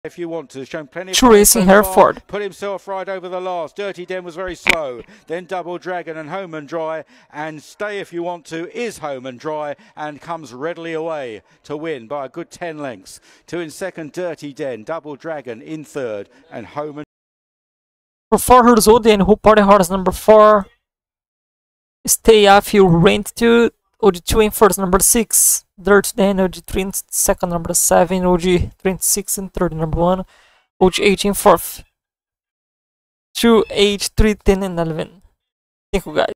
if you want to. Shown plenty of True Racing Hereford. Put himself right over the last. Dirty Den was very slow. Then Double Dragon and Home and Dry. And Stay If You Want To is Home and Dry and comes readily away to win by a good 10 lengths. 2 in second, Dirty Den. Double Dragon in third and Home and For 4 hurdles, Odin, who party horse number 4. Stay If You Rent To. OG2 in first, number 6. Dirt Den, OG3 in second, number 7. OG3 in 6 in third, number 1. OG8 in fourth. 2, 8, 3, 10, and 11. Thank you, guys.